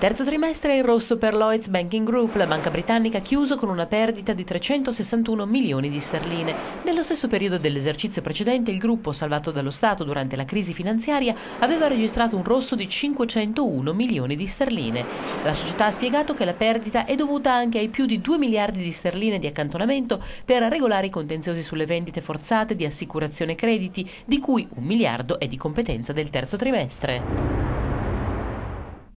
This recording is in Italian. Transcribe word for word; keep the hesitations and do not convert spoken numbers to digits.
Terzo trimestre in rosso per Lloyds Banking Group. La banca britannica ha chiuso con una perdita di trecentosessantuno milioni di sterline. Nello stesso periodo dell'esercizio precedente il gruppo, salvato dallo Stato durante la crisi finanziaria, aveva registrato un rosso di cinquecentouno milioni di sterline. La società ha spiegato che la perdita è dovuta anche ai più di due miliardi di sterline di accantonamento per regolare i contenziosi sulle vendite forzate di assicurazione crediti, di cui un miliardo è di competenza del terzo trimestre.